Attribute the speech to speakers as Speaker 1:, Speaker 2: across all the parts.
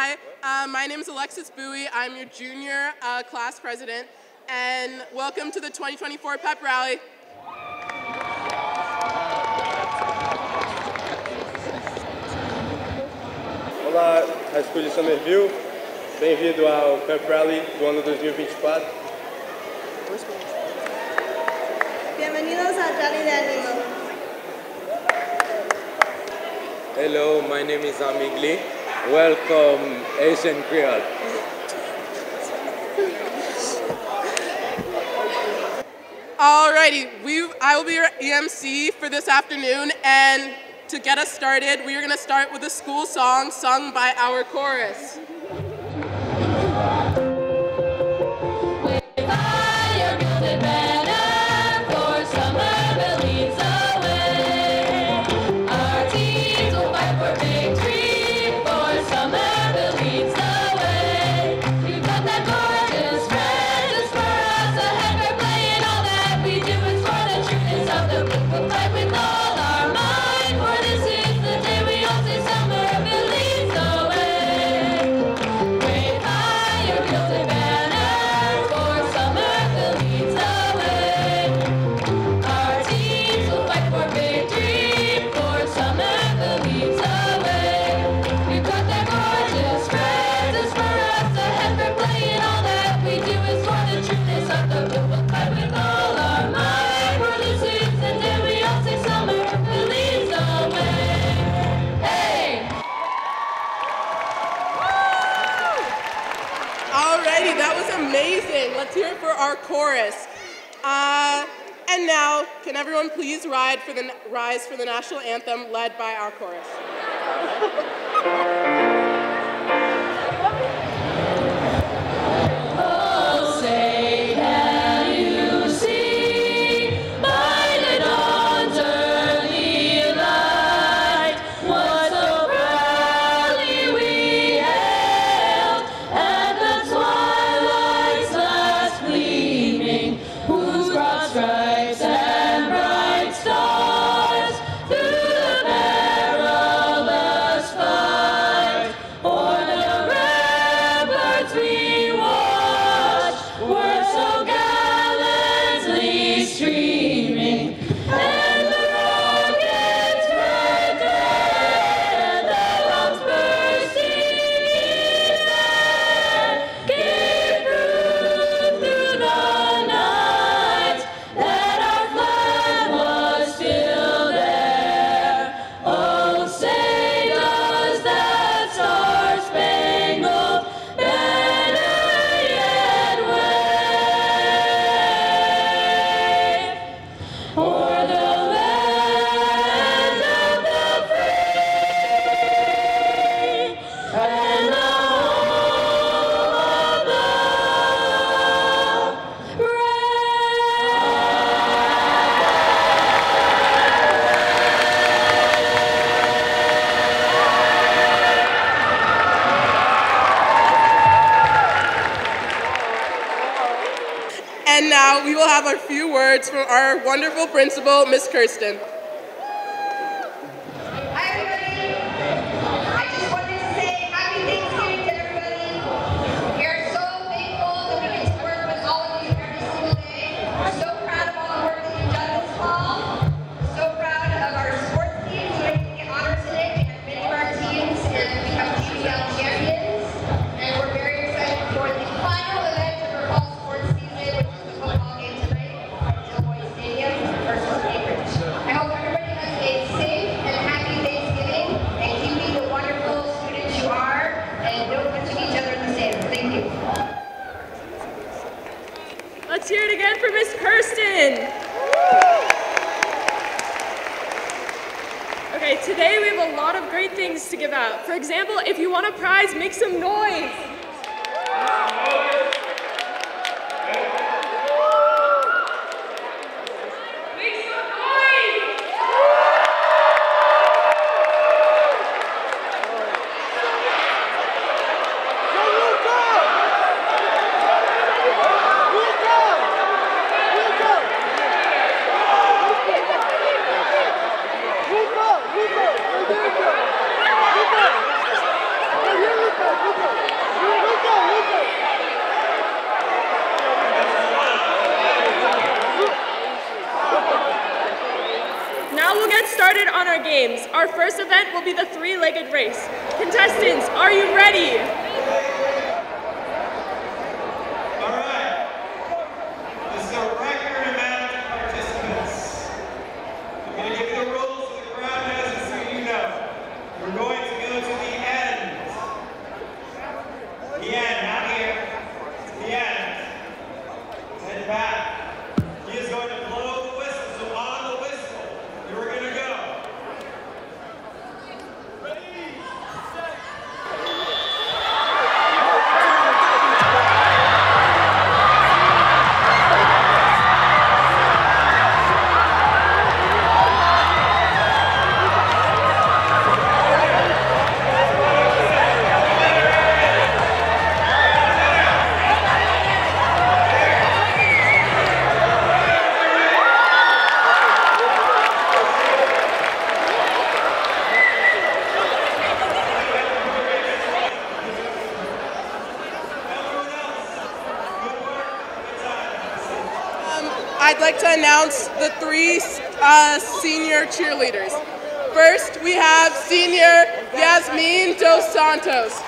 Speaker 1: Hi, my name is Alexis Bowie. I'm your junior class president, and welcome to the 2024 Pep Rally.
Speaker 2: Olá, High School de Somerville. Bem-vindo ao Pep Rally do ano 2024.
Speaker 3: Bienvenidos a Rally de Animo.
Speaker 4: Hello, my name is Amig Lee. Welcome, Asian Creole.
Speaker 1: Alrighty, I will be your EMC for this afternoon, and to get us started, we are going to start with a school song sung by our chorus. Alrighty, that was amazing. Let's hear it for our chorus. And now, can everyone please rise for the national anthem led by our chorus? And now we will have a few words from our wonderful principal, Ms. Kirsten.
Speaker 3: Hi everybody. I just wanted to say happy Thanksgiving to everybody. We are so thankful that we get to work with all of you every single day. We're so proud of all the work that you've done this fall. We're so proud of our sports teams who didn't get honors today. We had many of our teams and become GBL champions. And we're very excited for the final event of our fall sports season, which is the football game tonight at Boys Stadium versus Cambridge. I hope everybody has a safe and happy Thanksgiving and keep being the wonderful students you are and don't touch each other in the sand. Thank you.
Speaker 5: Let's hear it again for Miss Kirsten. Okay, today we have a lot of great things to give out. For example, if you want a prize, make some noise. games. Our first event will be the three-legged race. Contestants, are you ready?
Speaker 6: All right. This is a record amount of participants. I'm going to give you the rules so the crowd knows and so you know. We're going to go to the end. The end, not here. The end. Head back. He is going to blow the whistle, so on the whistle, you're going to go. Ready, set.
Speaker 1: I'd like to announce the three senior cheerleaders. First, we have senior Yasmin Dos Santos.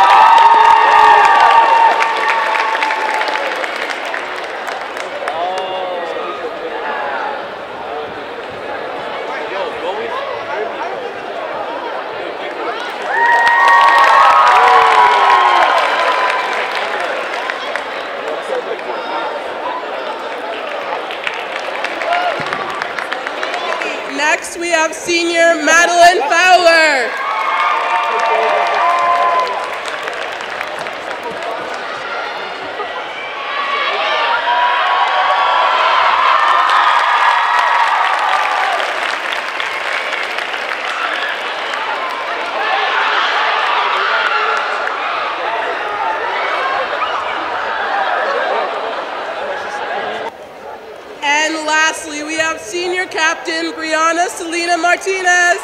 Speaker 1: Next, we have senior Madeline Fowler. And lastly, we have senior captain Brianna Selena Martinez.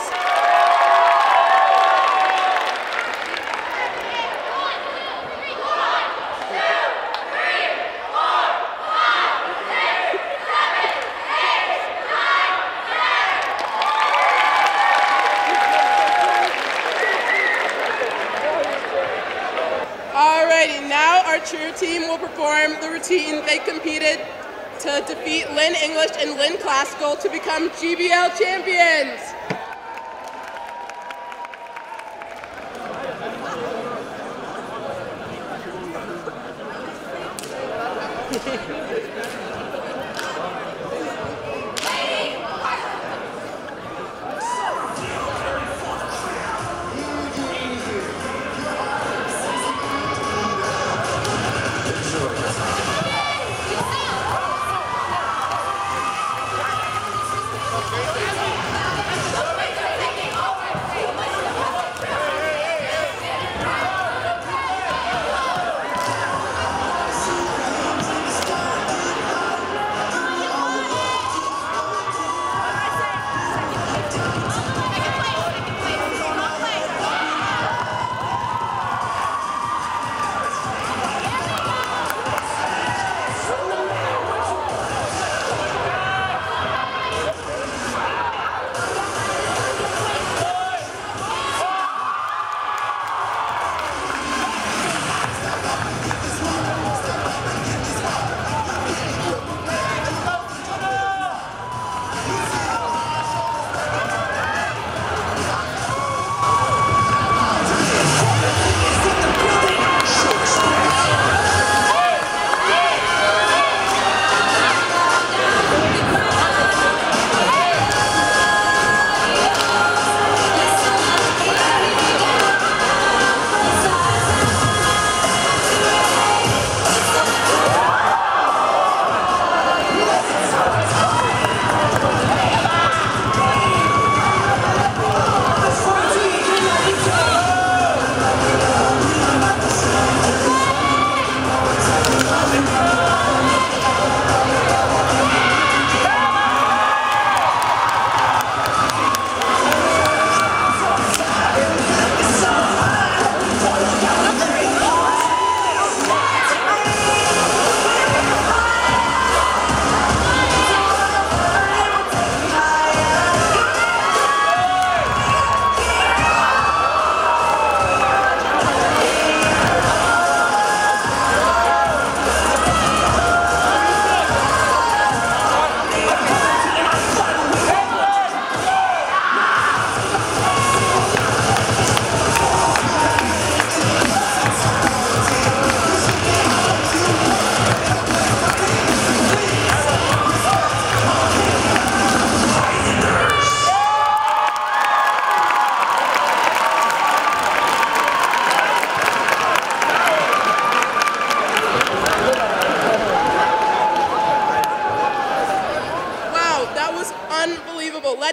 Speaker 1: Alrighty, now our cheer team will perform the routine they competed to defeat Lynn English and Lynn Classical to become GBL champions.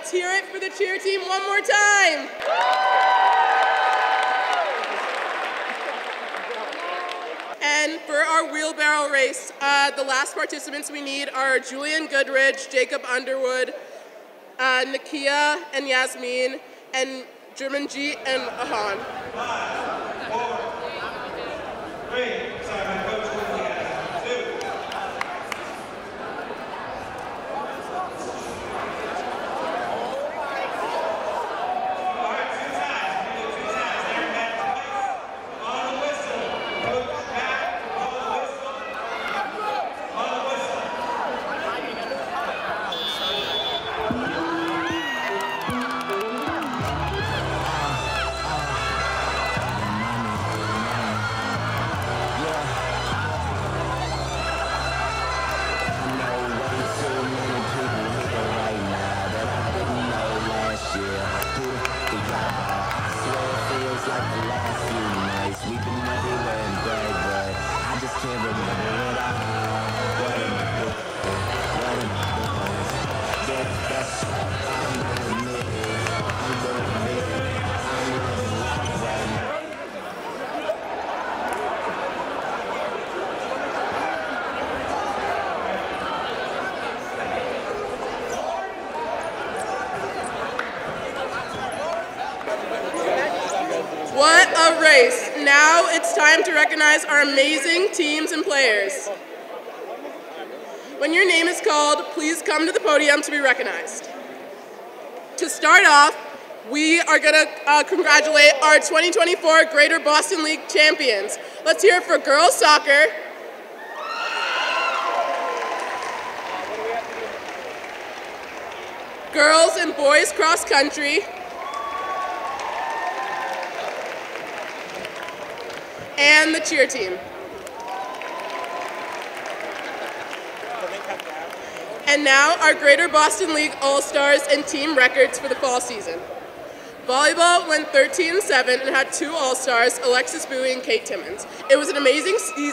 Speaker 1: Let's hear it for the cheer team one more time. And for our wheelbarrow race, the last participants we need are Julian Goodridge, Jacob Underwood, Nakia and Yasmin, and Jermanjeet and Ahan.
Speaker 6: 5, 4, 3, sorry, my coach told me guys. 2. All right, 2 times. We do 2 times. There, back twice. On the whistle. Coach back. On the whistle. On the whistle.
Speaker 1: What a race. Now it's time to recognize our amazing teams and players. When your name is called, please come to the podium to be recognized. To start off, we are going to congratulate our 2024 Greater Boston League champions. Let's hear it for girls soccer, girls and boys cross country, and the cheer team. And now our Greater Boston League All-Stars and team records for the fall season. Volleyball went 13-7 and had 2 All-Stars, Alexis Bowie and Kate Timmons. It was an amazing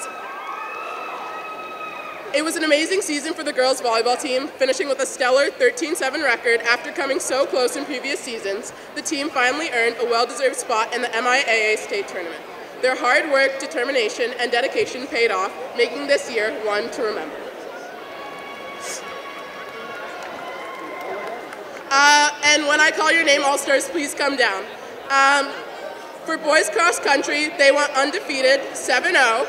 Speaker 1: season for the girls volleyball team, finishing with a stellar 13-7 record after coming so close in previous seasons. The team finally earned a well-deserved spot in the MIAA state tournament. Their hard work, determination, and dedication paid off, making this year one to remember. And when I call your name, All-Stars, please come down. For boys cross country, they went undefeated, 7-0.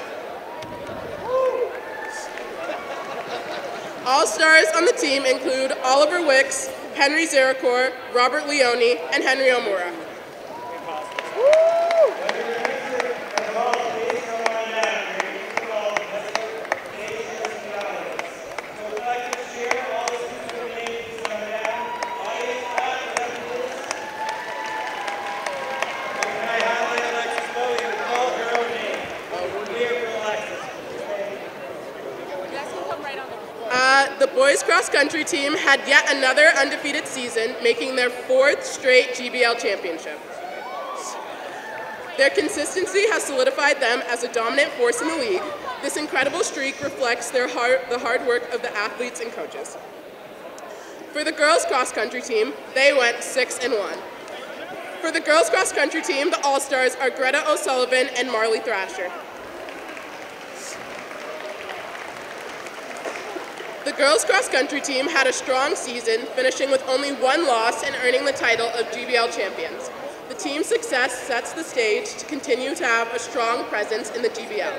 Speaker 1: All-Stars on the team include Oliver Wicks, Henry Zeracore, Robert Leone, and Henry Omura. The boys cross country team had yet another undefeated season, making their 4th straight GBL championship. Their consistency has solidified them as a dominant force in the league. This incredible streak reflects the hard work of the athletes and coaches. For the girls cross country team, they went 6-1. For the girls cross country team, the All-Stars are Greta O'Sullivan and Marley Thrasher. The girls cross country team had a strong season, finishing with only 1 loss and earning the title of GBL champions. The team's success sets the stage to continue to have a strong presence in the GBL.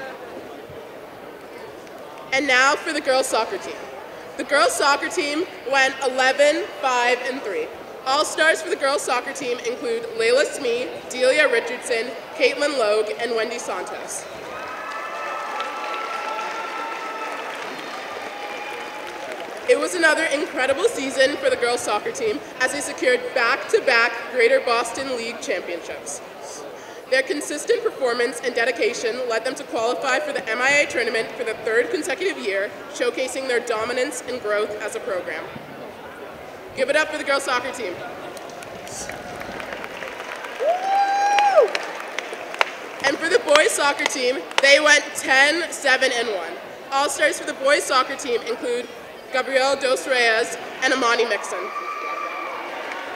Speaker 1: And now for the girls soccer team. The girls soccer team went 11-5-3. All-stars for the girls soccer team include Layla Smee, Delia Richardson, Caitlin Logue, and Wendy Santos. It was another incredible season for the girls soccer team as they secured back-to-back Greater Boston League championships. Their consistent performance and dedication led them to qualify for the MIA tournament for the 3rd consecutive year, showcasing their dominance and growth as a program. Give it up for the girls soccer team. And for the boys soccer team, they went 10-7-1. All-stars for the boys soccer team include Gabriel Dos Reyes and Amani Mixon.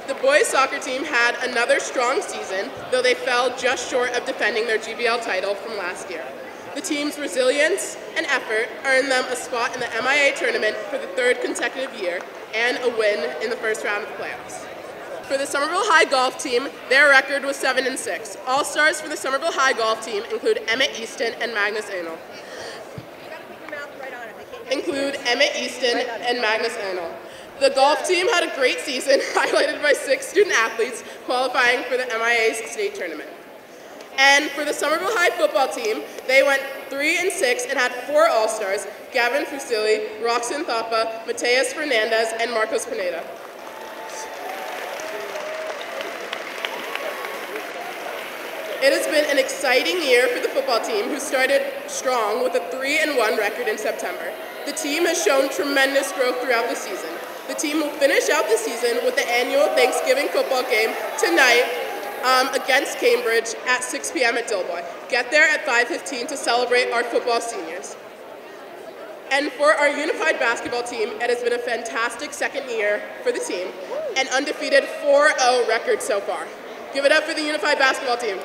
Speaker 1: The boys soccer team had another strong season, though they fell just short of defending their GBL title from last year. The team's resilience and effort earned them a spot in the MIA tournament for the third consecutive year and a win in the first round of the playoffs. For the Somerville High golf team, their record was 7-6. All-stars for the Somerville High golf team include Emmett Easton and Magnus Arnold. The golf team had a great season, highlighted by 6 student athletes qualifying for the MIA state tournament. And for the Somerville High football team, they went 3-6 and had 4 All-Stars: Gavin Fusilli, Roxanne Thapa, Mateus Fernandez, and Marcos Pineda. It has been an exciting year for the football team, who started strong with a 3-1 record in September. The team has shown tremendous growth throughout the season. The team will finish out the season with the annual Thanksgiving football game tonight against Cambridge at 6 p.m. at Dilboy. Get there at 5:15 to celebrate our football seniors. And for our unified basketball team, it has been a fantastic second year for the team, an undefeated 4-0 record so far. Give it up for the unified basketball team.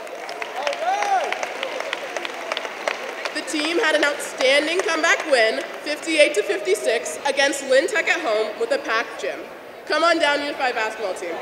Speaker 1: The team had an outstanding comeback win, 58-56, against Lynn Tech at home with a packed gym. Come on down, unified basketball team.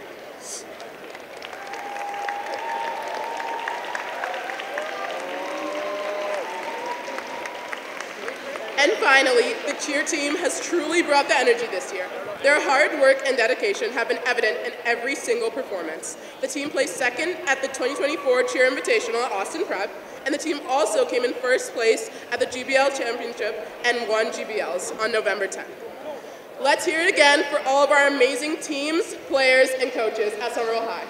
Speaker 1: And finally, the cheer team has truly brought the energy this year. Their hard work and dedication have been evident in every single performance. The team placed second at the 2024 Cheer Invitational at Austin Prep, and the team also came in first place at the GBL Championship and won GBLs on November 10th. Let's hear it again for all of our amazing teams, players, and coaches at Somerville High.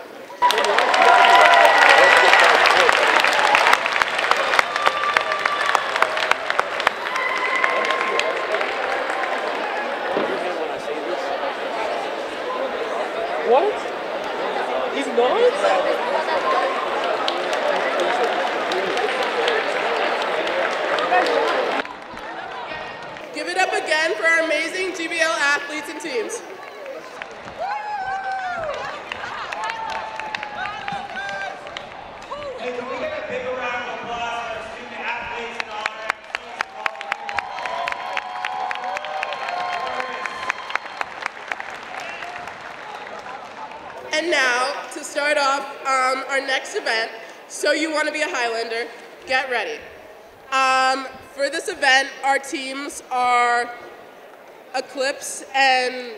Speaker 7: What? He's not?
Speaker 1: Give it up again for our amazing GBL athletes and teams.
Speaker 6: Hey, can we get a big round of applause for our student athletes and all that?
Speaker 1: And now, to start off our next event, So You Want to Be a Highlander, get ready. For this event, our teams are Eclipse and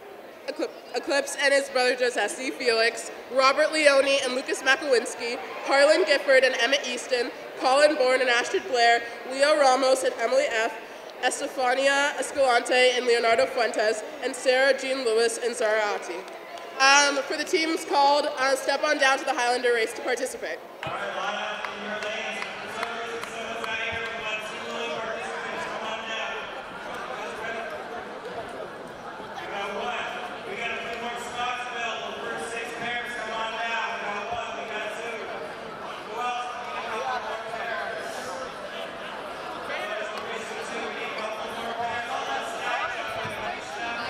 Speaker 1: his brother Josesi Felix, Robert Leone and Lucas Makowinski, Harlan Gifford and Emmett Easton, Colin Bourne and Astrid Blair, Leo Ramos and Emily F., Estefania Escalante and Leonardo Fuentes, and Sarah Jean Lewis and Zara Ati. For the teams called, step on down to the Highlander race to participate.
Speaker 6: All right, line up in your lanes. Reserves and settles out here. We've got 2 willing participants. Come on down. We got 1. We got a few more spots available. First 6 pairs, come on down. We got 1. We got 2. Who else? We need a couple more pairs. We need a couple more pairs. All that stack up. We got a stack.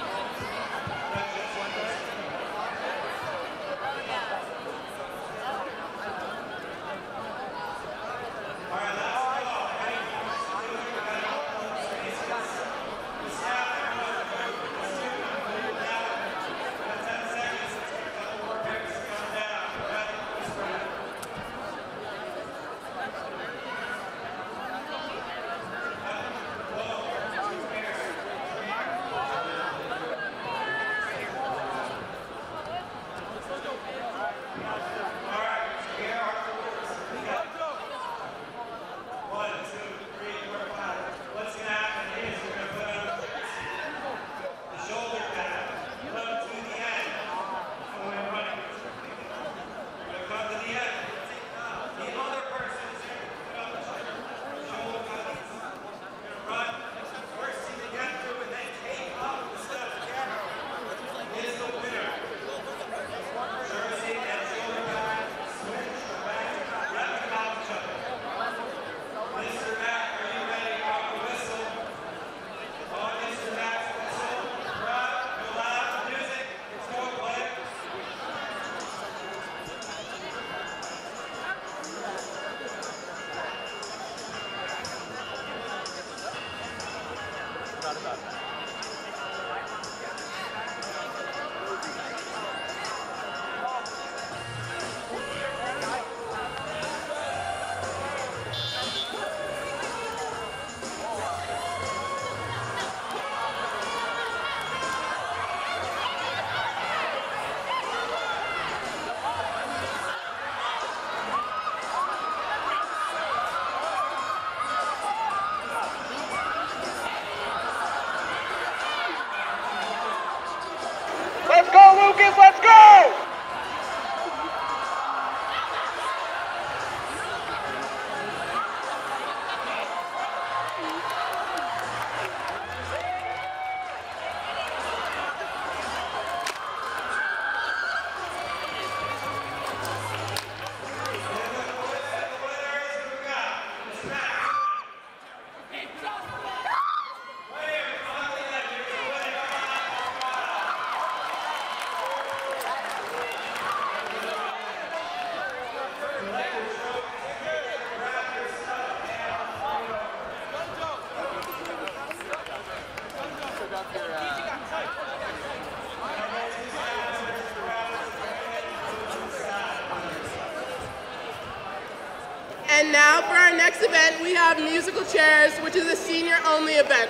Speaker 6: That's just 1 person.
Speaker 1: And now for our next event, we have musical chairs, which is a senior-only event.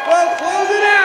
Speaker 8: Well, close it out.